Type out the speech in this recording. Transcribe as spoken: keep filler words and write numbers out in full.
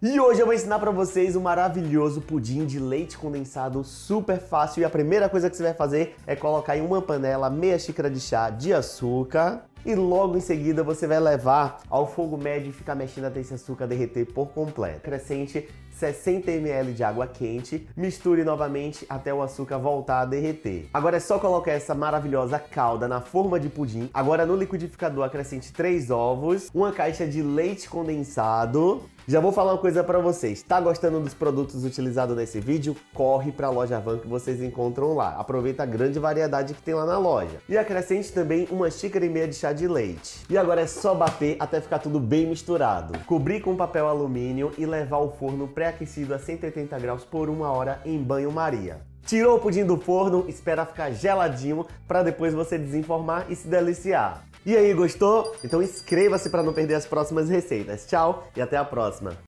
E hoje eu vou ensinar pra vocês um maravilhoso pudim de leite condensado super fácil. E a primeira coisa que você vai fazer é colocar em uma panela meia xícara de chá de açúcar. E logo em seguida você vai levar ao fogo médio e ficar mexendo até esse açúcar derreter por completo. Acrescente sessenta mililitros de água quente, misture novamente até o açúcar voltar a derreter. Agora é só colocar essa maravilhosa calda na forma de pudim. Agora no liquidificador acrescente três ovos, uma caixa de leite condensado. Já vou falar uma coisa pra vocês, tá gostando dos produtos utilizados nesse vídeo? Corre pra Loja Van que vocês encontram lá. Aproveita a grande variedade que tem lá na loja. E acrescente também uma xícara e meia de chá de leite. E agora é só bater até ficar tudo bem misturado. Cobrir com papel alumínio e levar ao forno pré-aquecido a cento e oitenta graus por uma hora em banho-maria. Tirou o pudim do forno, espera ficar geladinho para depois você desenformar e se deliciar. E aí, gostou? Então inscreva-se para não perder as próximas receitas. Tchau e até a próxima!